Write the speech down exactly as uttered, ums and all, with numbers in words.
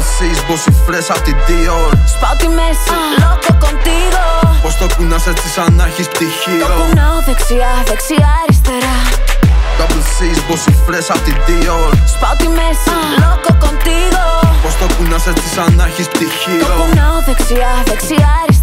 Six, μποσιφλές απ' την Dior. Σπάω τη μέση, loco contigo. Πώς το κουνάς έτσι σαν να έχεις πτυχίο. Το κουνάω δεξιά, δεξιά, αριστερά. Double Six, μποσιφλές απ' την Dior. Σπάω τη μέση, loco contigo. Πώς το κουνάς έτσι σαν να έχεις πτυχίο. Το κουνάω δεξιά, δεξιά, αριστερά.